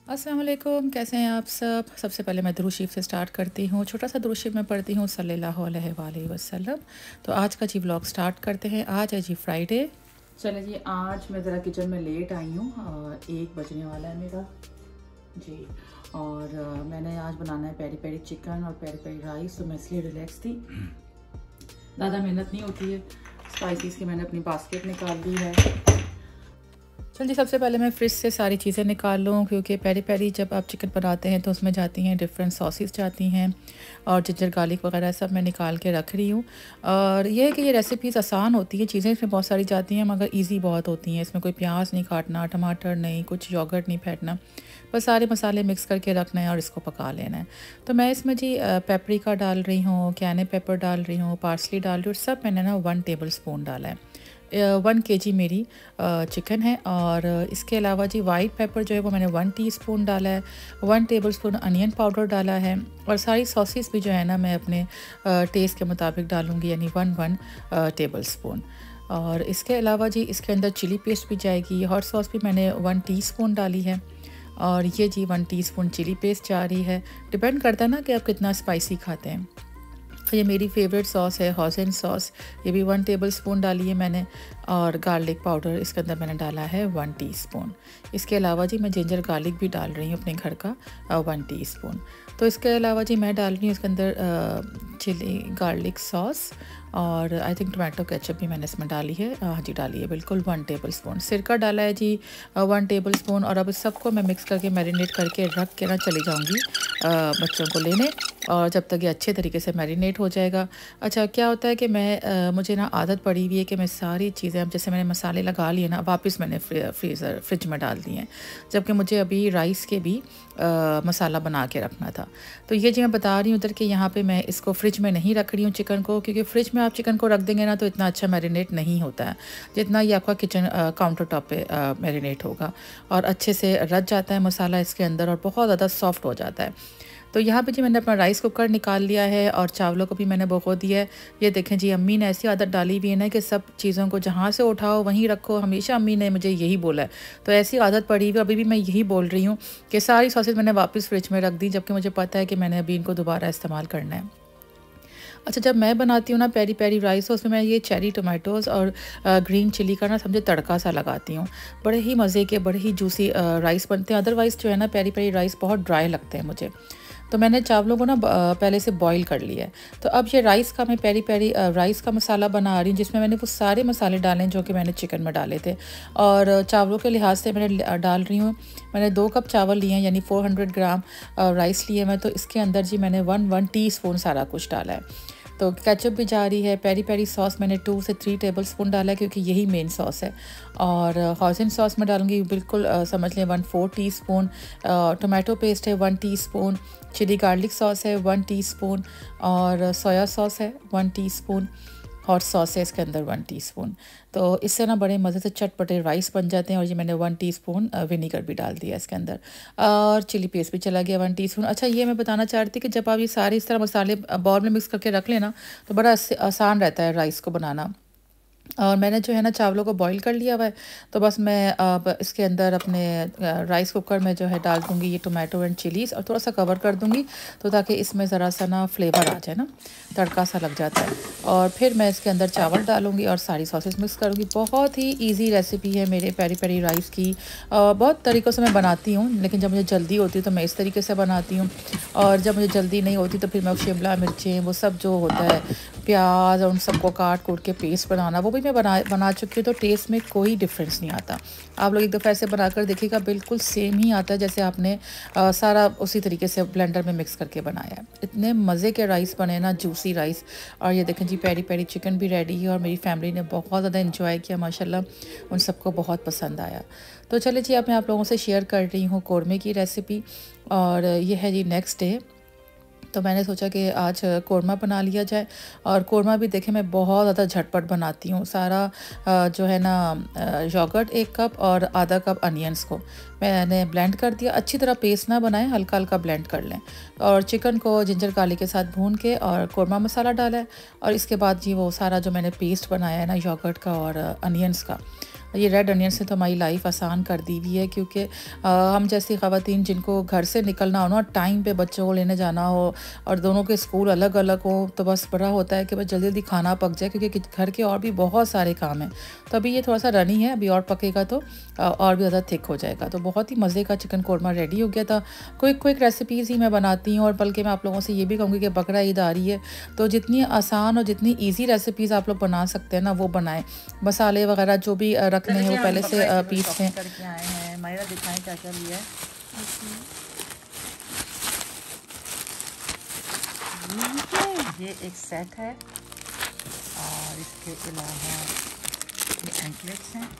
अस्सलाम वालेकुम, कैसे हैं आप सब। सबसे पहले मैं दुरूद शरीफ से स्टार्ट करती हूँ। छोटा सा दुरूद शरीफ मैं पढ़ती हूँ सल्लल्लाहु अलैहि वसल्लम। तो आज का जी व्लॉग स्टार्ट करते हैं। आज है जी फ्राइडे। चले जी, आज मैं ज़रा किचन में लेट आई हूँ, 1 बजने वाला है मेरा जी। और मैंने आज बनाना है पेरी पेरी चिकन और पेरी पेरी राइस, तो मैं इसलिए रिलैक्स थी। ज़्यादा मेहनत नहीं होती है। स्पाइसेस की मैंने अपनी बास्केट निकाल ली है। चल जी, सबसे पहले मैं फ्रिज से सारी चीज़ें निकाल लूँ, क्योंकि पेरी पेरी जब आप चिकन बनाते हैं तो उसमें जाती हैं डिफरेंट सॉसेस जाती हैं, और जिंजर गार्लिक वगैरह सब मैं निकाल के रख रही हूँ। और ये है कि ये रेसिपीज़ आसान होती है, चीज़ें इसमें बहुत सारी जाती हैं मगर इजी बहुत होती हैं। इसमें कोई प्याज नहीं काटना, टमाटर नहीं, कुछ योगर्ट नहीं फेंटना, बस सारे मसाले मिक्स करके रखना है और इसको पका लेना है। तो मैं इसमें जी पेपरिका डाल रही हूँ, कैने पेपर डाल रही हूँ, पार्सली डाल रही हूँ, सब मैंने ना 1 टेबल स्पून डाला है। 1 केजी मेरी चिकन है। और इसके अलावा जी वाइट पेपर जो है वो मैंने 1 टीस्पून डाला है, 1 टेबलस्पून अनियन पाउडर डाला है। और सारी सॉसेस भी जो है ना मैं अपने टेस्ट के मुताबिक डालूँगी, यानी 1 टेबलस्पून। और इसके अलावा जी इसके अंदर चिली पेस्ट भी जाएगी। हॉट सॉस भी मैंने 1 टीस्पून डाली है। और ये जी 1 टीस्पून चिली पेस्ट जा रही है। डिपेंड करता है ना कि आप कितना स्पाइसी खाते हैं। ये मेरी फेवरेट सॉस है हॉज़न सॉस, ये भी 1 टेबलस्पून डाली है मैंने। और गार्लिक पाउडर इसके अंदर मैंने डाला है 1 टीस्पून। इसके अलावा जी मैं जिंजर गार्लिक भी डाल रही हूँ अपने घर का 1 टीस्पून। तो इसके अलावा जी मैं डाल रही हूँ इसके अंदर चिली गार्लिक सॉस, और आई थिंक टमाटो केचप भी मैंने इसमें डाली है। हाँ जी, डाली है बिल्कुल 1 टेबलस्पून। सिरका डाला है जी 1 टेबलस्पून। और अब इस सबको मैं मिक्स करके मैरिनेट करके रख के ना चली जाऊँगी बच्चों को लेने, और जब तक ये अच्छे तरीके से मैरिनेट हो जाएगा। अच्छा, क्या होता है कि मुझे ना आदत पड़ी हुई है कि मैं सारी चीज़ें, अब जैसे मैंने मसाले लगा लिए ना, वापस मैंने फ्रिज में डाल दिए हैं, जबकि मुझे अभी राइस के भी मसाला बना के रखना था। तो ये जी मैं बता रही हूँ उधर कि यहाँ पे मैं इसको फ्रिज में नहीं रख रही हूँ चिकन को, क्योंकि फ्रिज में आप चिकन को रख देंगे ना तो इतना अच्छा मैरिनेट नहीं होता है जितना ये आपका किचन काउंटर टॉप पे मैरिनेट होगा, और अच्छे से रच जाता है मसाला इसके अंदर और बहुत ज़्यादा सॉफ्ट हो जाता है। तो यहाँ पे जी मैंने अपना राइस कुकर निकाल लिया है और चावलों को भी मैंने भिगो दिया है। ये देखें जी, अम्मी ने ऐसी आदत डाली हुई है ना कि सब चीज़ों को जहाँ से उठाओ वहीं रखो, हमेशा अम्मी ने मुझे यही बोला है। तो ऐसी आदत पड़ी हुई, अभी भी मैं यही बोल रही हूँ कि सारी सॉसेज मैंने वापस फ्रिज में रख दी, जबकि मुझे पता है कि मैंने अभी इनको दोबारा इस्तेमाल करना है। अच्छा, जब मैं बनाती हूँ ना पेरी पेरी राइस, तो उसमें मैं ये चेरी टोमेटोज़ और ग्रीन चिली का ना समझे तड़का सा लगाती हूँ। बड़े ही मज़े के, बड़े ही जूसी राइस बनते हैं। अदरवाइज़ जो है ना पेरी पेरी राइस बहुत ड्राई लगते हैं मुझे। तो मैंने चावलों को ना पहले से बॉईल कर लिया है। तो अब ये राइस का मैं पेरी पेरी राइस का मसाला बना रही हूँ, जिसमें मैंने वो सारे मसाले डाले हैं जो कि मैंने चिकन में डाले थे। और चावलों के लिहाज से मैंने डाल रही हूँ, मैंने 2 कप चावल लिए हैं, यानी 400 ग्राम राइस लिए मैं। तो इसके अंदर जी मैंने 1 टीस्पून सारा कुछ डाला है। तो केचप भी जा रही है। पेरी पेरी सॉस मैंने 2 से 3 टेबलस्पून डाला है, क्योंकि यही मेन सॉस है। और हॉज़न सॉस में डालूँगी बिल्कुल समझ लें 1/4 टीस्पून। टोमेटो पेस्ट है 1 टीस्पून। चिली गार्लिक सॉस है 1 टीस्पून। और सोया सॉस है 1 टीस्पून। हॉट सॉस है इसके अंदर 1 टीस्पून। तो इससे ना बड़े मज़े से चटपटे राइस बन जाते हैं। और ये मैंने 1 टीस्पून विनीगर भी डाल दिया इसके अंदर, और चिली पेस्ट भी चला गया 1 टीस्पून। अच्छा, ये मैं बताना चाह रही थी कि जब आप ये सारे इस तरह मसाले बाउल में मिक्स करके रख लेना तो बड़ा आसान रहता है राइस को बनाना। और मैंने जो है ना चावलों को बॉईल कर लिया हुआ है। तो बस मैं अब इसके अंदर अपने राइस कुकर में जो है डाल दूँगी ये टोमेटो एंड चिलीज़, और थोड़ा सा कवर कर दूँगी, तो ताकि इसमें ज़रा सा ना फ्लेवर आ जाए, ना तड़का सा लग जाता है। और फिर मैं इसके अंदर चावल डालूँगी और सारी सॉसेस मिक्स करूँगी। बहुत ही ईजी रेसिपी है मेरे पेरी पेरी राइस की। बहुत तरीक़ों से मैं बनाती हूँ, लेकिन जब मुझे जल्दी होती है तो मैं इस तरीके से बनाती हूँ, और जब मुझे जल्दी नहीं होती तो फिर मैं शिमला मिर्चें, वो सब जो होता है, प्याज, और उन सबको काट कूट के पेस्ट बनाना, वो भी मैं बना चुकी हूँ। तो टेस्ट में कोई डिफरेंस नहीं आता। आप लोग एक दफ़ा ऐसे बनाकर देखिएगा, बिल्कुल सेम ही आता है जैसे आपने सारा उसी तरीके से ब्लेंडर में मिक्स करके बनाया है। इतने मज़े के राइस बने ना, जूसी राइस। और ये देखें जी पेरी पेरी चिकन भी रेडी है, और मेरी फैमिली ने बहुत ज़्यादा इंजॉय किया माशाल्लाह, उन सबको बहुत पसंद आया। तो चलिए जी, अब मैं आप लोगों से शेयर कर रही हूँ कौरमे की रेसिपी। और ये है जी नेक्स्ट डे। तो मैंने सोचा कि आज कोरमा बना लिया जाए। और कोरमा भी देखें मैं बहुत ज़्यादा झटपट बनाती हूँ। सारा जो है ना योगर्ट 1 कप और आधा कप अनियंस को मैंने ब्लेंड कर दिया। अच्छी तरह पेस्ट ना बनाएं, हल्का हल्का ब्लेंड कर लें। और चिकन को जिंजर गार्लिक के साथ भून के और कोरमा मसाला डाला है। और इसके बाद जी वो सारा जो मैंने पेस्ट बनाया है ना योगर्ट का और अनियंस का, ये रेड अनियन से तो हमारी लाइफ आसान कर दी हुई है, क्योंकि हम जैसी ख़वातीन जिनको घर से निकलना हो ना, टाइम पे बच्चों को लेने जाना हो और दोनों के स्कूल अलग अलग हो, तो बस बड़ा होता है कि बस जल्दी जल्दी खाना पक जाए, क्योंकि घर के और भी बहुत सारे काम हैं। तो अभी ये थोड़ा सा रनी है, अभी और पकेगा तो और भी ज़्यादा थिक हो जाएगा। तो बहुत ही मज़े का चिकन कोरमा रेडी हो गया था। क्विक रेसिपीज़ ही मैं बनाती हूँ, और बल्कि मैं आप लोगों से ये भी कहूँगी कि बकरा ईद आ रही है, तो जितनी आसान और जितनी ईजी रेसिपीज़ आप लोग बना सकते हैं ना, वो बनाएं। मसाले वगैरह जो भी रखने हैं वो पहले से पीस लें। करके आए हैं, मायरा दिखाएं क्या क्या लिया है। ये एक सेट है, और इसके अलावा ये एंकलेट्स हैं,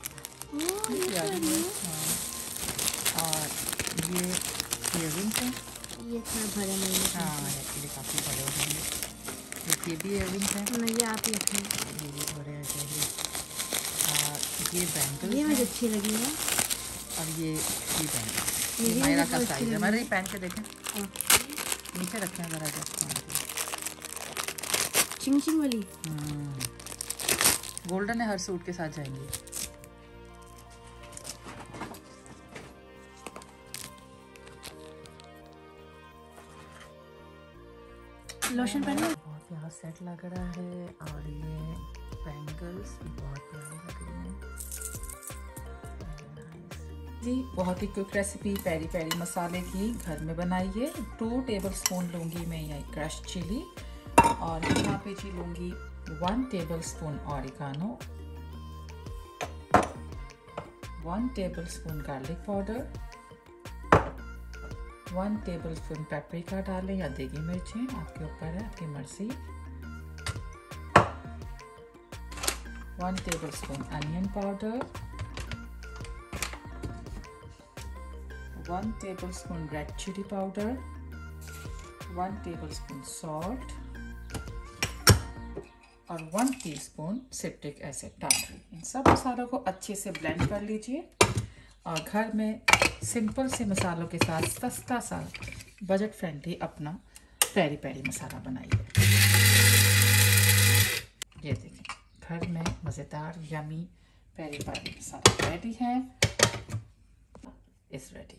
और ये इयररिंग्स हैं। ये इतना बड़े नहीं है। हाँ, एक्चुअली काफ़ी बड़े हो गए हैं। ये भी इयररिंग्स हैं। नहीं, ये आप ही रखें। ये भी बड़े हो गए। और ये बैंगल्स, ये मुझे अच्छी लगी है। और ये बैंगल्स, ये मायरा का साइज है। मायरा ये पहन के देखें, नीचे रखें ज़रा जस्ट चिंग चिंग वाली। गोल्डन है, हर सूट के साथ जाएंगी। लोशन पहने। बहुत प्यारा सेट लग रहा है, और ये बैंगल्स भी बहुत प्यारी लग रही हैं। जी, बहुत ही क्विक रेसिपी पेरी पेरी मसाले की घर में बनाइए। 2 टेबलस्पून लूँगी मैं ये क्रश चिली, और यहाँ पे जी लूँगी 1 tablespoon oregano, 1 tablespoon garlic powder, 1 tablespoon paprika डालें या देगी मिर्चें, आपके ऊपर है, आपकी मर्जी। 1 tablespoon onion powder, 1 tablespoon red chilli powder, 1 tablespoon salt, और 1 टीस्पून सिट्रिक एसिड डाल। इन सब मसालों को अच्छे से ब्लेंड कर लीजिए, और घर में सिंपल से मसालों के साथ सस्ता सा बजट फ्रेंडली अपना पेरी पेरी मसाला बनाइए। ये देखिए, घर में मज़ेदार yummy peri peri masala ready है, इज़ रेडी।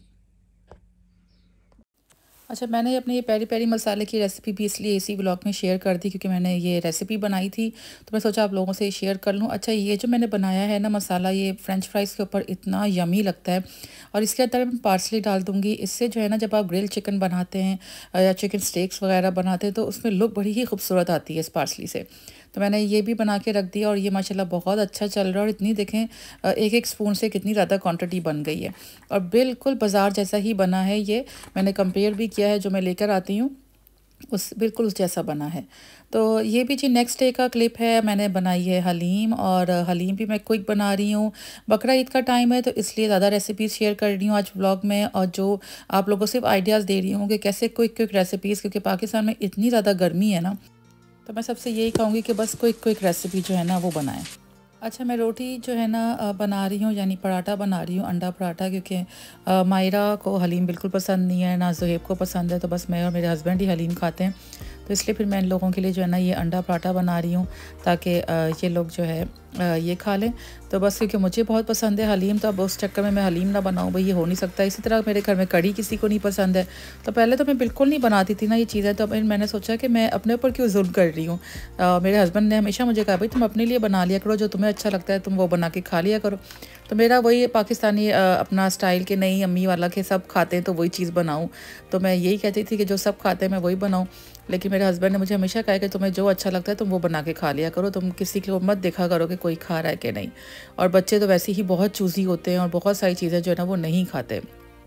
अच्छा, मैंने अपने ये पेरी पेरी मसाले की रेसिपी भी इसलिए इसी व्लॉग में शेयर कर दी, क्योंकि मैंने ये रेसिपी बनाई थी, तो मैं सोचा आप लोगों से शेयर कर लूँ। अच्छा, ये जो मैंने बनाया है ना मसाला, ये फ्रेंच फ्राइज़ के ऊपर इतना यमी लगता है, और इसके अंदर मैं पार्सली डाल दूँगी। इससे जो है ना, जब आप ग्रिल चिकन बनाते हैं या चिकन स्टेक्स वगैरह बनाते हैं, तो उसमें लुक बड़ी ही खूबसूरत आती है इस पार्सली से। तो मैंने ये भी बना के रख दिया, और ये माशाल्लाह बहुत अच्छा चल रहा है। और इतनी देखें, एक स्पून से कितनी ज़्यादा क्वांटिटी बन गई है, और बिल्कुल बाज़ार जैसा ही बना है। ये मैंने कंपेयर भी किया है, जो मैं लेकर आती हूँ बिल्कुल उस जैसा बना है। तो ये भी जी नेक्स्ट डे का क्लिप है। मैंने बनाई है हलीम, और हलीम भी मैं क्विक बना रही हूँ। बकरा ईद का टाइम है, तो इसलिए ज़्यादा रेसिपीज़ शेयर कर रही हूँ आज व्लॉग में, और जो आप लोगों को सिर्फ आइडियाज़ दे रही हूँ कि कैसे क्विक रेसिपीज़, क्योंकि पाकिस्तान में इतनी ज़्यादा गर्मी है ना, तो मैं सबसे यही कहूँगी कि बस क्विक रेसिपी जो है ना वो बनाएं। अच्छा, मैं रोटी जो है ना बना रही हूँ, यानी पराठा बना रही हूँ, अंडा पराठा, क्योंकि मायरा को हलीम बिल्कुल पसंद नहीं है, ना ज़ुहैब को पसंद है, तो बस मैं और मेरे हस्बैंड ही हलीम खाते हैं। तो इसलिए फिर मैं इन लोगों के लिए जो है ना ये अंडा पराठा बना रही हूँ, ताकि ये लोग जो है ये खा लें। तो बस क्योंकि मुझे बहुत पसंद है हलीम, तो अब उस चक्कर में मैं हलीम ना बनाऊँ, भाई ये हो नहीं सकता। इसी तरह मेरे घर में कढ़ी किसी को नहीं पसंद है, तो पहले तो मैं बिल्कुल नहीं बनाती थी ना ये चीज़ें, तो मैंने सोचा कि मैं अपने ऊपर क्यों जुल्म कर रही हूँ। मेरे हस्बैंड ने हमेशा मुझे कहा, भाई तुम अपने लिए बना लिया करो, जो तुम्हें अच्छा लगता है तुम वो बना के खा लिया करो। तो मेरा वही पाकिस्तानी अपना स्टाइल के नहीं, अम्मी वाला के सब खाते हैं तो वही चीज़ बनाऊँ। तो मैं यही कहती थी कि जो सब खाते हैं मैं वही बनाऊँ, लेकिन मेरे हस्बैंड ने मुझे हमेशा कहा कि तुम्हें जो अच्छा लगता है तुम वो बना के खा लिया करो, तुम किसी को मत देखा करो कि कोई खा रहा है कि नहीं। और बच्चे तो वैसे ही बहुत चूज़ी होते हैं, और बहुत सारी चीज़ें जो है ना वो नहीं खाते।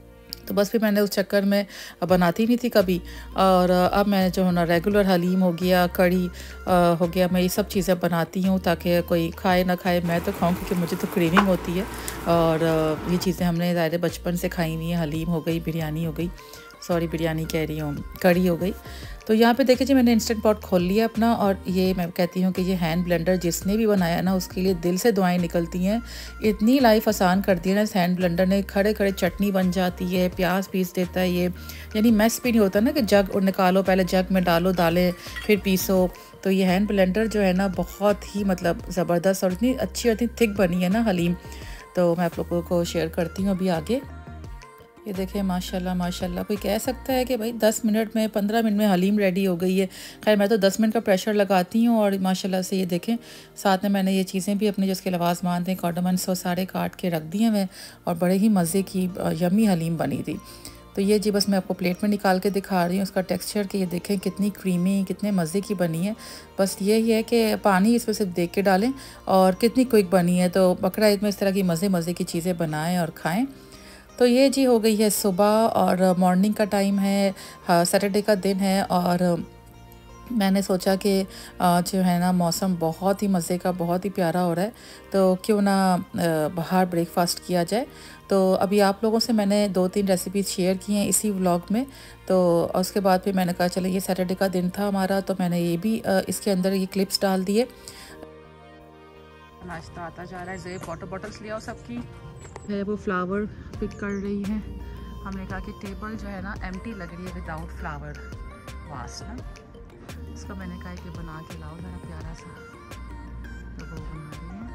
तो बस फिर मैंने उस चक्कर में बनाती नहीं थी कभी, और अब मैं जो है ना रेगुलर हलीम हो गया, कढ़ी हो गया, मैं ये सब चीज़ें बनाती हूँ ताकि कोई खाए ना खाए, मैं तो खाऊँ, क्योंकि मुझे तो क्रेविंग होती है। और ये चीज़ें हमने ज़ाहिर बचपन से खाई हुई हैं। हलीम हो गई, बिरयानी हो गई, सॉरी बिरयानी कह रही हूँ, कढ़ी हो गई। तो यहाँ पे देखिए जी, मैंने इंस्टेंट पॉट खोल लिया अपना, और ये मैं कहती हूँ कि ये हैंड ब्लेंडर जिसने भी बनाया ना उसके लिए दिल से दुआएं निकलती हैं। इतनी लाइफ आसान कर दी है ना इस हैंड ब्लेंडर ने, खड़े खड़े चटनी बन जाती है, प्याज पीस देता है ये, यानी मैस भी नहीं होता ना कि जग निकालो, पहले जग में डालो दालें फिर पीसो। तो ये हैंड ब्लेंडर जो है ना बहुत ही मतलब ज़बरदस्त, और इतनी अच्छी और इतनी थिक बनी है ना हलीम। तो मैं आप लोगों को शेयर करती हूँ अभी आगे। ये देखें माशाल्लाह माशाल्लाह, कोई कह सकता है कि भाई 10 मिनट में 15 मिनट में हलीम रेडी हो गई है। खैर मैं तो 10 मिनट का प्रेशर लगाती हूँ और माशाल्लाह से ये देखें साथ में मैंने ये चीज़ें भी अपने जिसके लवाजमान थे कार्डमम्स वो सारे काट के रख दिए मैं, और बड़े ही मज़े की यमी हलीम बनी थी। तो ये जी बस मैं आपको प्लेट में निकाल के दिखा रही हूँ उसका टेक्सचर कि ये देखें कितनी क्रीमी कितने मज़े की बनी है। बस यही है कि पानी इसमें सिर्फ देख के डालें और कितनी क्विक बनी है। तो बकरा ईद में इस तरह की मज़े की चीज़ें बनाएं और खाएं। तो ये जी हो गई है सुबह और मॉर्निंग का टाइम है, सैटरडे का दिन है, और मैंने सोचा कि जो है ना मौसम बहुत ही मज़े का बहुत ही प्यारा हो रहा है, तो क्यों ना बाहर ब्रेकफास्ट किया जाए। तो अभी आप लोगों से मैंने 2-3 रेसिपीज़ शेयर की हैं इसी व्लॉग में। तो उसके बाद फिर मैंने कहा चलो ये सैटरडे का दिन था हमारा, तो मैंने ये भी इसके अंदर ये क्लिप्स डाल दिए। नाश्ता आता जा रहा है। ज़ेब वाटर बॉटल्स ले आओ सबकी है, वो फ्लावर पिक कर रही है। हमने कहा कि टेबल जो है ना एम्प्टी लग रही है विदाउट फ्लावर वास ना, इसको मैंने कहा कि बना के लाओ ज़रा प्यारा सा, तो वो बना रही है।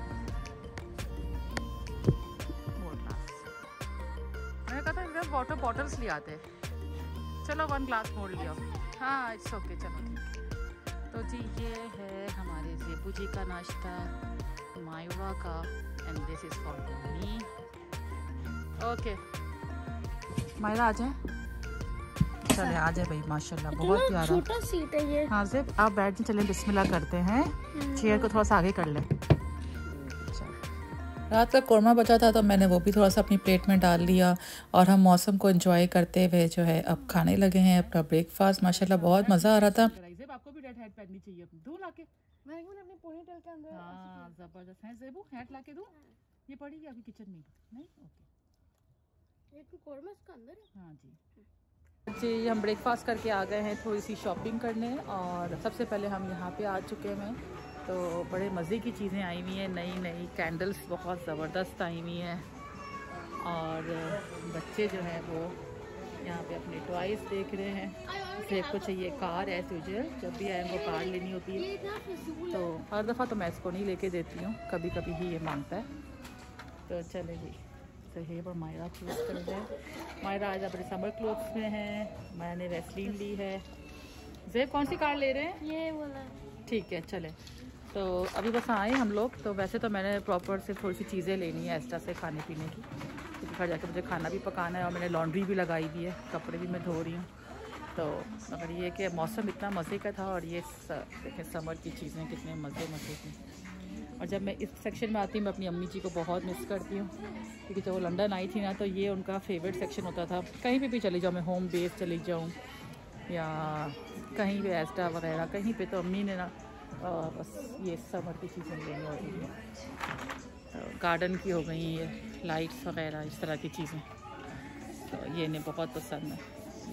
मैंने कहा था इधर वाटर बॉटल्स ले आते, चलो 1 ग्लास मोड़ लिया। हाँ इट्स ओके चलो ठीक है। तो जी ये है हमारे ज़ेबू जी का नाश्ता मायवा का, and this is for me. Okay Myra आ जाए, चले आ जाए भाई माशाल्लाह बहुत प्यारा छोटा सीट है ये। हाँ ज़ेब आप बैठ जाए, चलें बिस्मिल्लाह करते हैं। चेयर को थोड़ा सा आगे कर लें। रात का कौरमा बचा था तो मैंने वो भी थोड़ा सा अपनी प्लेट में डाल लिया, और हम मौसम को एंजॉय करते हुए जो है अब खाने लगे हैं अपना ब्रेकफास्ट। माशाल्लाह बहुत मज़ा आ रहा था। आपको भी रेड हैट पहननी चाहिए, दूँ लाके मैंने अपने पोनीटेल के अंदर। हाँ ज़बरदस्त है ज़ेबू, हैट लाके दूँ, ये पड़ी है अभी किचन में नहीं। ओके एक कौरमा इसका अंदर है। हाँ जी हम ब्रेकफास्ट करके आ गए हैं थोड़ी सी शॉपिंग करने, और सबसे पहले हम यहाँ पे आ चुके हैं। तो बड़े मज़े की चीज़ें आई हुई हैं, नई नई कैंडल्स बहुत ज़बरदस्त आई हुई हैं, और बच्चे जो हैं वो यहाँ पे अपने टॉयज़ देख रहे हैं। सेब को चाहिए कार एज यूजुअल, जब भी आए वो कार लेनी होती है, तो हर दफ़ा तो मैं इसको नहीं लेके देती हूँ, कभी कभी ही ये मांगता है। तो चले जी ज़ेब और मायरा चूज़ कर रहे हैं। मायरा आज अपने समर क्लोथ्स में है, मैंने वैसलीन ली है। ज़ेब कौन सी कार ले रहे हैं? ये वाला। ठीक है चले। तो अभी बस आए हम लोग। तो वैसे तो मैंने प्रॉपर से थोड़ी सी चीज़ें लेनी है एक्स्ट्रा से खाने पीने की, क्योंकि घर जाके मुझे खाना भी पकाना है, और मैंने लॉन्ड्री भी लगाई हुई है, कपड़े भी मैं धो रही हूँ। तो अगर ये कि मौसम इतना मज़े का था, और ये देखें समर की चीज़ें कितने मज़े की। और जब मैं इस सेक्शन में आती हूँ मैं अपनी अम्मी जी को बहुत मिस करती हूँ, क्योंकि जब वो लंदन आई थी ना तो ये उनका फेवरेट सेक्शन होता था। कहीं पे भी चली जाऊँ मैं, होम बेस चली जाऊँ या कहीं भी एस्टा वगैरह कहीं पे, तो अम्मी ने ना बस ये समर की चीज़ें लेनी होती हैं। तो गार्डन की हो गई ये लाइट्स वगैरह इस तरह की चीज़ें, तो ये इन्हें बहुत पसंद है।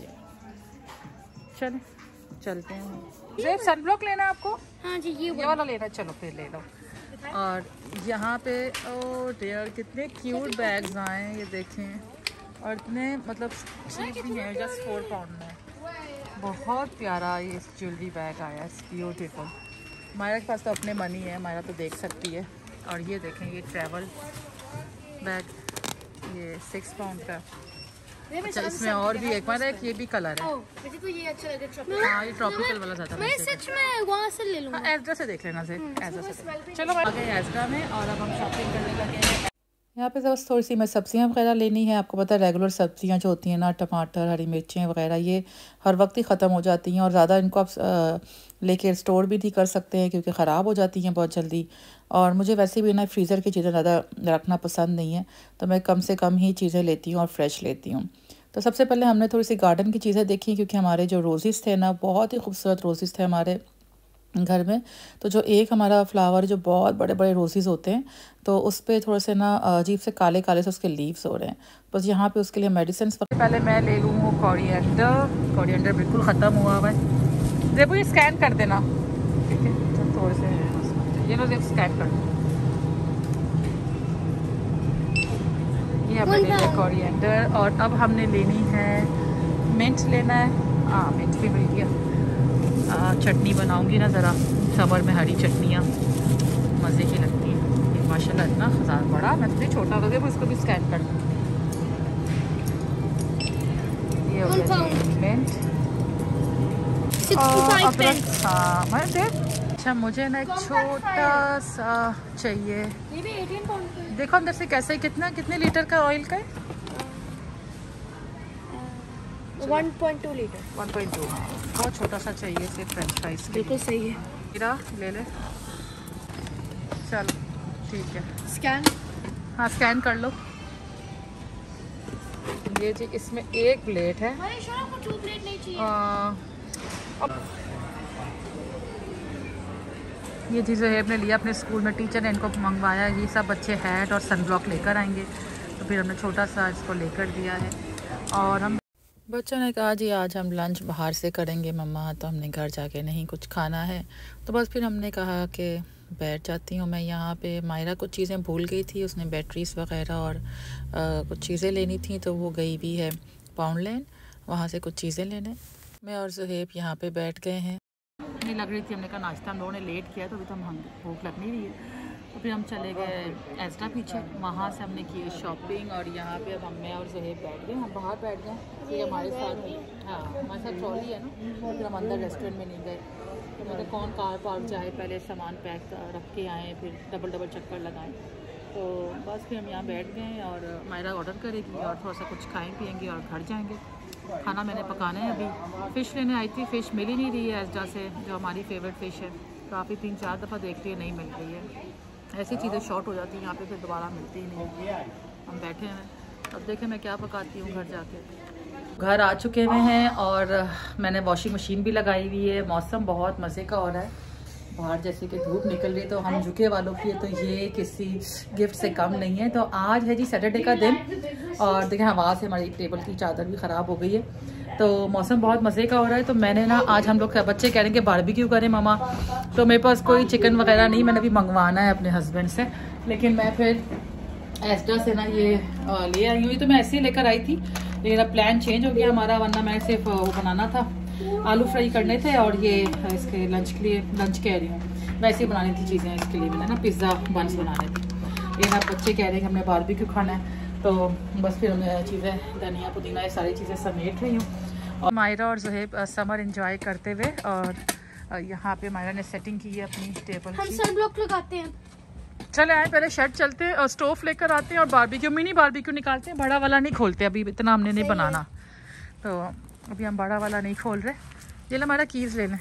ये चलते हैं। सनब्लॉक लेना है आपको? हाँ जी ये वाला लेना, चलो फिर ले लो। और यहाँ पे ओ डियर कितने क्यूट बैग्स आए हैं, ये देखें, और इतने मतलब चीप भी हैं, जस्ट 4 पाउंड में। बहुत प्यारा ये ज्वेलरी बैग आया, इट्स ब्यूटीफुल। मायरा के पास तो अपने मनी है, मायरा तो देख सकती है। और ये देखें ये ट्रैवल बैग, ये 6 पाउंड का। अच्छा इसमें और भी एक बार एक ये भी कलर है। मुझे तो ये अच्छा लगा। हाँ ये ट्रॉपिकल वाला ज़्यादा। मैं सच में वहाँ से ले लूँगा। हाँ एज़रा से देख लेना से, एज़रा से। चलो आ गए एज़रा में, और अब हम शॉपिंग करने लगे हैं। यहाँ पे बस थोड़ी सी मैं सब्जियाँ वगैरह लेनी है। आपको पता है रेगुलर सब्जियाँ जो होती हैं ना, टमाटर हरी मिर्चें वगैरह, ये हर वक्त ही ख़त्म हो जाती हैं, और ज़्यादा इनको आप लेके स्टोर भी नहीं कर सकते हैं क्योंकि ख़राब हो जाती हैं बहुत जल्दी। और मुझे वैसे भी ना फ्रीज़र की चीज़ें ज़्यादा रखना पसंद नहीं है, तो मैं कम से कम ही चीज़ें लेती हूँ और फ्रेश लेती हूँ। तो सबसे पहले हमने थोड़ी सी गार्डन की चीज़ें देखी, क्योंकि हमारे जो रोज़ेस थे ना बहुत ही खूबसूरत रोज़ेस थे हमारे घर में। तो जो एक हमारा फ्लावर जो बहुत बड़े बड़े रोज़ेस होते हैं, तो उस पर थोड़े से ना अजीब से काले काले से उसके लीव्स हो रहे हैं। बस यहाँ पे उसके लिए मेडिसिन। पहले मैं ले लूँ वो कोरिएंडर बिल्कुल ख़त्म हुआ हुआ है। देखो ये स्कैन कर देना, ठीक है? तो थोड़े से ये लो स्कैन कर दो। ये हमने ले लिया कोरिएंडर, और अब हमने लेनी है मिंट लेना है। हाँ मिंट भी मिल गया। चटनी बनाऊंगी ना ज़रा, समर में हरी चटनियाँ मज़े की लगती हैं। माशाल्लाह इतना ज़्यादा बड़ा, मैं तो छोटा हो गया, उसको भी स्कैन कर दूँ। ये हो गया मिंट 65 pence। हाँ मैं देख। अच्छा मुझे ना एक छोटा सा चाहिए। ये भी 18 pound का है। देखो अंदर से कैसे, कितने लीटर का ऑयल का है? 1.2 लीटर। 1.2। हाँ बहुत छोटा सा चाहिए सिर्फ फ्रेंच फ्राइज के। बिल्कुल सही है। मेरा ले ले, चलो ठीक है। स्कैन। हाँ स्कैन कर लो। ये जी इसमें एक प्लेट है। आपको 2 प्लेट नहीं चाहिए? ये चीज़ें है अपने लिया, अपने स्कूल में टीचर ने इनको मंगवाया। ये सब बच्चे हैट और सनब्लॉक लेकर आएंगे, तो फिर हमने छोटा सा इसको लेकर दिया है। और हम बच्चों ने कहा जी आज हम लंच बाहर से करेंगे मम्मा, तो हमने घर जाके नहीं कुछ खाना है, तो बस फिर हमने कहा कि बैठ जाती हूँ मैं यहाँ पे। मायरा कुछ चीज़ें भूल गई थी, उसने बैटरीज वगैरह और कुछ चीज़ें लेनी थी, तो वो गई भी है पाउंड लेन, वहाँ से कुछ चीज़ें लेने। मैं और सुहेब यहाँ पे बैठ गए हैं। नहीं लग रही थी, हमने कहा नाश्ता हम लोगों ने लेट किया, तो अभी तो हम भूख लग नहीं रही है। तो फिर हम चले गए एस्ट्रा पीछे, वहाँ से हमने की शॉपिंग, और यहाँ पे अब मैं और सुहेब बैठ गए, हम बाहर बैठ गए। फिर हमारे साथ, हाँ हमारे साथ ट्रॉली है ना, तो फिर हम अंदर रेस्टोरेंट में नहीं गए। तो मैंने कौन कार पार्क जाए, पहले सामान पैक रख के आए, फिर डबल चक्कर लगाएं। तो बस फिर हम यहाँ बैठ गए, और मायरा ऑर्डर करेगी और थोड़ा सा कुछ खाएँ पियेंगे और घर जाएंगे। खाना मैंने पकाना है अभी। फ़िश लेने आई थी, फ़िश मिल ही नहीं रही है एस्डा से, जो हमारी फेवरेट फ़िश है। काफ़ी 3-4 दफ़ा देख रही है, नहीं मिल रही है। ऐसी चीज़ें शॉर्ट हो जाती हैं यहाँ पे, फिर दोबारा मिलती ही नहीं। हम बैठे हैं, अब देखें मैं क्या पकाती हूँ घर जाके। घर आ चुके हुए हैं, और मैंने वॉशिंग मशीन भी लगाई हुई है। मौसम बहुत मज़े का हो रहा है बाहर, जैसे कि धूप निकल रही है, तो हम झुके वालों की है, तो ये किसी गिफ्ट से कम नहीं है। तो आज है जी सैटरडे का दिन, और देखें हवा से हमारी टेबल की चादर भी ख़राब हो गई है, तो मौसम बहुत मज़े का हो रहा है। तो मैंने ना आज हम लोग बच्चे कह रहे हैं कि बारबेक्यू करें ममा, तो मेरे पास कोई चिकन वगैरह नहीं, मैंने अभी मंगवाना है अपने हस्बैंड से। लेकिन मैं फिर एस्ट्रा से ना ये ले आई हूँ। ये तो मैं ऐसे ही लेकर आई थी, लेकिन अब प्लान चेंज हो गया हमारा, वरना मैं सिर्फ वो बनाना था, आलू फ्राई करने थे, और ये इसके लंच के लिए, लंच कह रही हूँ वैसे ही बनानी थी चीज़ें इसके लिए, मैंने ना पिज़्ज़ा बन्स बनाने थे। लेकिन अब बच्चे कह रहे हैं कि हमने बारबेक्यू खाना है, तो बस फिर मैं चीज़ें धनिया पुदीना ये सारी चीज़ें समेट रही हूँ। और मायरा और ज़ुहैब समर इंजॉय करते हुए, और यहाँ पे मायरा ने सेटिंग की है अपनी टेबल हम की। सनब्लॉक लगाते हैं। चले आए पहले शर्ट चलते हैं, और स्टोव लेकर आते हैं, और बारबेक्यू मिनी बारबेक्यू निकालते हैं। बड़ा वाला नहीं खोलते अभी, इतना हमने नहीं बनाना, तो अभी हम बड़ा वाला नहीं खोल रहे। ये लो हमारा कीज़ ले लें,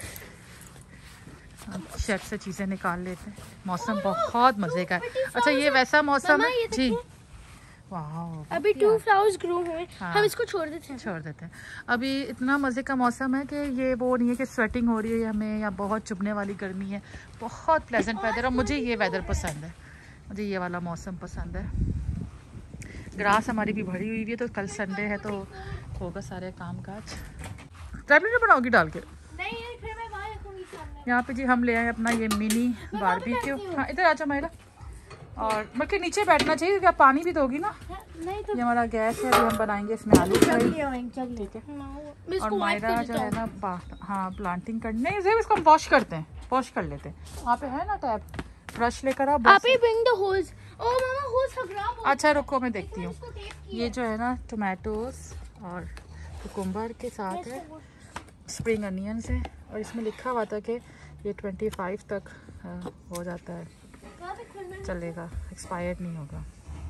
शेफ से चीज़ें निकाल लेते हैं। मौसम बहुत मज़े का है। अच्छा ये वैसा मौसम है जी, वाह अभी 2 फ्लावर्स ग्रो हुए, हाँ। हम इसको छोड़ देते हैं। अभी इतना मज़े का मौसम है कि ये वो नहीं है कि स्वेटिंग हो रही है हमें, या बहुत चुभने वाली गर्मी है। बहुत प्लेजेंट वेदर, और मुझे ये वेदर पसंद है, मुझे ये वाला मौसम पसंद है। ग्रास हमारी भी भरी हुई है, तो कल संडे है तो होगा सारे काम काज। टैबलेट बनाओगी डाल के? नहीं फिर मैं वहाँ रखूंगी सामने। यहाँ पे जी हम ले आए अपना ये मिनी बारबेक्यू। हाँ इधर आ जाओ मायरा, और बल्कि नीचे बैठना चाहिए, क्या पानी भी दोगी ना? नहीं तो ये हमारा गैस है, अभी हम बनाएंगे इसमें आलू फ्राई, ठीक है। मैं और इसको वाइप मायरा कर जो देता है हूँ। ना हाँ प्लांटिंग करनी है, इसे इसको हम वॉश करते हैं, वॉश कर लेते हैं। वहाँ पे है ना टैब, ब्रश लेकर आओ। आप ही bring the hose। O mama hose खराब हो अच्छा रुको मैं देखती हूँ। इसको टेप किया। ये जो है ना टोमेटोज और कुकुम्बर के साथ है, स्प्रिंग अनियंस है, और इसमें लिखा हुआ था कि ये 25 तक हो जाता है, चलेगा, एक्सपायर्ड नहीं होगा।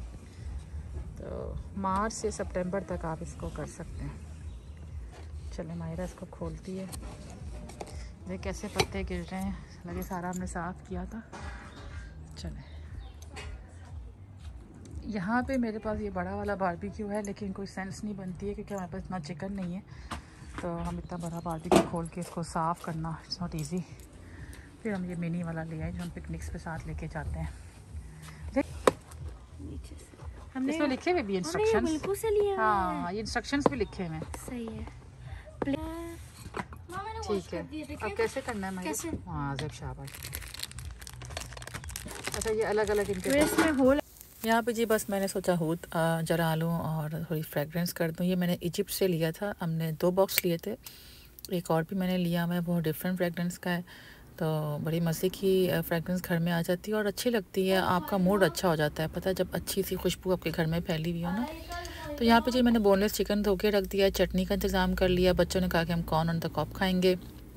तो मार्च से सितंबर तक आप इसको कर सकते हैं। चले मायरा इसको खोलती है, देख कैसे पत्ते गिर रहे हैं, लगे सारा हमने साफ़ किया था। चले यहाँ पे मेरे पास ये बड़ा वाला बारबेक्यू है, लेकिन कोई सेंस नहीं बनती है क्योंकि हमारे पास इतना चिकन नहीं है, तो हम इतना बड़ा बारबेक्यू खोल के इसको साफ़ करना इट्स नॉट ईजी। फिर हम ये मिनी वाला ले आए जो हम पिकनिक्स के साथ लेके जाते हैं। हमने इसमें लिखे हुए भी इंस्ट्रक्शंस, बिल्कुल से लिया है। हाँ ये इंस्ट्रक्शंस भी लिखे हुए हैं। सही है। ठीक है, अब कैसे करना है? कैसे? हाँ ज़ेब शाबाश। अच्छा ये अलग अलग इनके इसमें होल यहाँ पे जी, बस मैंने सोचा हूद जरा लूँ और थोड़ी फ्रेगरेंस कर दूँ। ये मैंने इजिप्ट से लिया था, हमने 2 बॉक्स लिए थे, एक और भी मैंने लिया हुआ है, बहुत डिफरेंट फ्रेगरेंस का है, तो बड़ी मज़े की फ्रेगरेंस घर में आ जाती है और अच्छी लगती है, आपका मूड अच्छा हो जाता है। पता है जब अच्छी सी खुशबू आपके घर में फैली हुई हो ना। तो यहाँ पे जी मैंने बोनलेस चिकन धो के रख दिया है, चटनी का इंतज़ाम कर लिया। बच्चों ने कहा कि हम कॉर्न ऑन द कॉब खाएंगे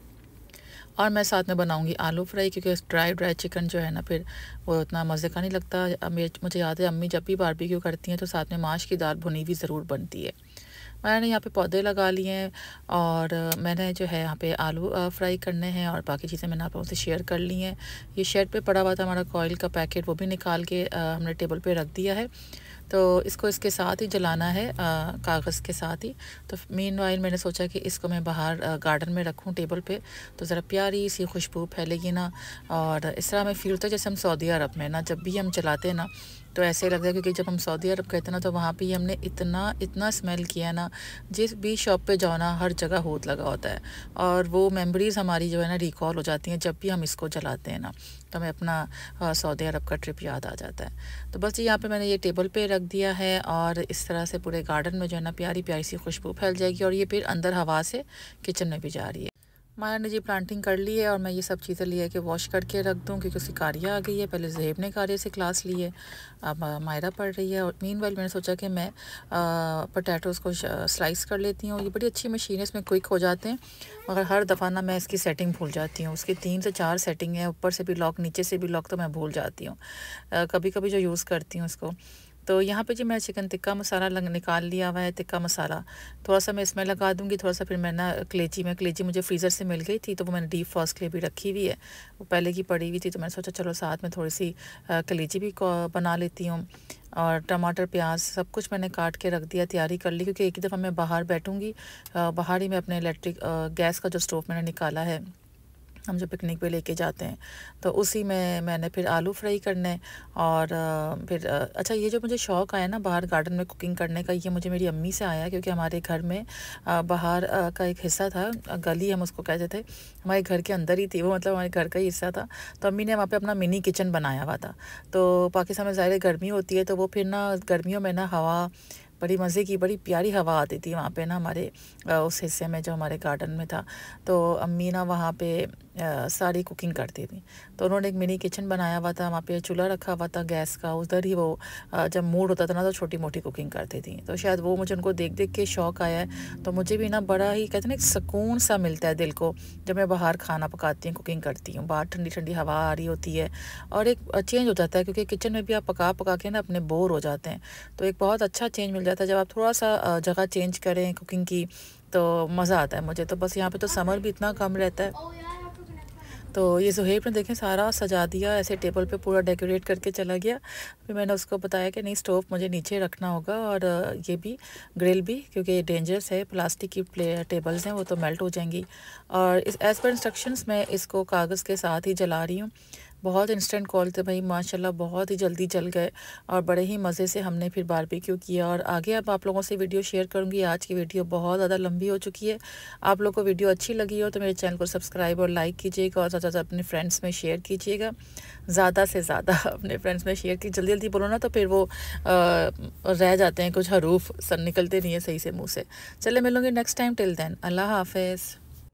और मैं साथ में बनाऊंगी आलू फ्राई, क्योंकि ड्राई चिकन जो है ना फिर वो उतना मज़े का नहीं लगता। मुझे याद है अम्मी जब भी बारबेक्यू करती हैं तो साथ में माश की दाल भुनी हुई ज़रूर बनती है। मैंने यहाँ पे पौधे लगा लिए हैं और मैंने जो है यहाँ पे आलू फ्राई करने हैं और बाकी चीज़ें मैंने आप लोगों से शेयर कर ली हैं। ये शेड पे पड़ा हुआ था हमारा कॉइल का पैकेट, वो भी निकाल के हमने टेबल पे रख दिया है। तो इसको इसके साथ ही जलाना है, कागज़ के साथ ही। तो मीनवाइल मैंने सोचा कि इसको मैं बाहर गार्डन में रखूं टेबल पे, तो ज़रा प्यारी सी खुशबू फैलेगी ना। और इस तरह हमें फील होता है जैसे हम सऊदी अरब में ना, जब भी हम चलाते हैं ना तो ऐसे लगता है, क्योंकि जब हम सऊदी अरब गए थे ना तो वहाँ पे हमने इतना स्मेल किया ना, जिस भी शॉप पे जाओ ना हर जगह होत लगा होता है। और वो मेमोरीज़ हमारी जो है ना रिकॉल हो जाती हैं जब भी हम इसको जलाते हैं ना, तो हमें अपना सऊदी अरब का ट्रिप याद आ जाता है। तो बस यहाँ पे मैंने ये टेबल पे रख दिया है और इस तरह से पूरे गार्डन में जो है ना प्यारी प्यारी सी खुशबू फैल जाएगी और ये फिर अंदर हवा से किचन में भी जा रही है। माया ने जी प्लांटिंग कर ली है और मैं ये सब चीज़ें लिए कि वॉश करके रख दूँ, क्योंकि उसकी कारिया आ गई है। पहले ज़हेब ने कारिया से क्लास ली है, अब मायरा पढ़ रही है। और मीनवाइल मैंने सोचा कि मैं पोटैटोज़ को स्लाइस कर लेती हूँ। ये बड़ी अच्छी मशीन है, इसमें क्विक हो जाते हैं, मगर हर दफ़ा ना मैं इसकी सेटिंग भूल जाती हूँ। उसकी 3 से 4 सेटिंग है, ऊपर से भी लॉक नीचे से भी लॉक, तो मैं भूल जाती हूँ कभी कभी जो यूज़ करती हूँ इसको। तो यहाँ पे जी मैं चिकन टिक्का मसाला निकाल लिया हुआ है। टिक्का मसाला थोड़ा सा मैं इसमें लगा दूँगी, थोड़ा सा फिर मैं ना कलेजी मुझे फ्रीज़र से मिल गई थी, तो वो मैंने डीप फ्रॉस्ट के लिए भी रखी हुई है, वो पहले की पड़ी हुई थी। तो मैंने सोचा चलो साथ में थोड़ी सी कलेजी भी बना लेती हूँ। और टमाटर प्याज सब कुछ मैंने काट के रख दिया, तैयारी कर ली, क्योंकि एक ही दफ़ा मैं बाहर बैठूँगी। बाहर ही मैं अपने इलेक्ट्रिक गैस का जो स्टोव मैंने निकाला है, हम जो पिकनिक पे लेके जाते हैं, तो उसी में मैंने फिर आलू फ्राई करने। और फिर अच्छा, ये जो मुझे शौक़ आया ना बाहर गार्डन में कुकिंग करने का, ये मुझे मेरी अम्मी से आया, क्योंकि हमारे घर में बाहर का एक हिस्सा था, गली हम उसको कहते थे, हमारे घर के अंदर ही थी वो, मतलब हमारे घर का ही हिस्सा था। तो अम्मी ने वहाँ पे अपना मिनी किचन बनाया हुआ था। तो पाकिस्तान में ज़ाहिर गर्मी होती है, तो वो फिर ना गर्मियों में ना हवा बड़ी मज़े की, बड़ी प्यारी हवा आती थी वहाँ पे ना हमारे उस हिस्से में जो हमारे गार्डन में था। तो अम्मी ना वहाँ पे सारी कुकिंग करती थी, तो उन्होंने एक मिनी किचन बनाया हुआ था, वहाँ पे चूल्हा रखा हुआ था गैस का, उधर ही वो जब मूड होता था ना तो छोटी मोटी कुकिंग करती थी। तो शायद वो मुझे उनको देख देख के शौक़ आया है। तो मुझे भी ना बड़ा ही कहते हैं ना एक सुकून सा मिलता है दिल को, जब मैं बाहर खाना पकाती हूँ, कुकिंग करती हूँ, बाहर ठंडी ठंडी हवा आ रही होती है और एक चेंज हो जाता है, क्योंकि किचन में भी आप पका के ना अपने बोर हो जाते हैं। तो एक बहुत अच्छा चेंज मिल जाता है जब आप थोड़ा सा जगह चेंज करें कुकिंग की, तो मज़ा आता है मुझे। तो बस यहाँ पे तो समर भी इतना कम रहता है। तो ये ज़ुहैब ने देखें सारा सजा दिया, ऐसे टेबल पे पूरा डेकोरेट करके चला गया। फिर मैंने उसको बताया कि नहीं, स्टोव मुझे नीचे रखना होगा और ये भी ग्रिल भी, क्योंकि डेंजरस है, प्लास्टिक की टेबल्स हैं वो तो मेल्ट हो जाएंगी। और इस एज़ पर इंस्ट्रक्शंस मैं इसको कागज़ के साथ ही जला रही हूँ। बहुत इंस्टेंट कॉल थे भाई, माशाल्लाह बहुत ही जल्दी जल गए और बड़े ही मज़े से हमने फिर बारबेक्यू किया। और आगे अब आप लोगों से वीडियो शेयर करूँगी। आज की वीडियो बहुत ज़्यादा लंबी हो चुकी है। आप लोगों को वीडियो अच्छी लगी हो तो मेरे चैनल को सब्सक्राइब और लाइक कीजिएगा और ज़्यादा अपने फ्रेंड्स में शेयर कीजिएगा, ज़्यादा से ज़्यादा अपने फ्रेंड्स में शेयर की। जल्दी जल्दी बोलो ना तो फिर वो रह जाते हैं, कुछ हरूफ निकलते नहीं है सही से मुँह से। चले मिलूँगी नेक्स्ट टाइम, टिल देन अल्लाह हाफिज़।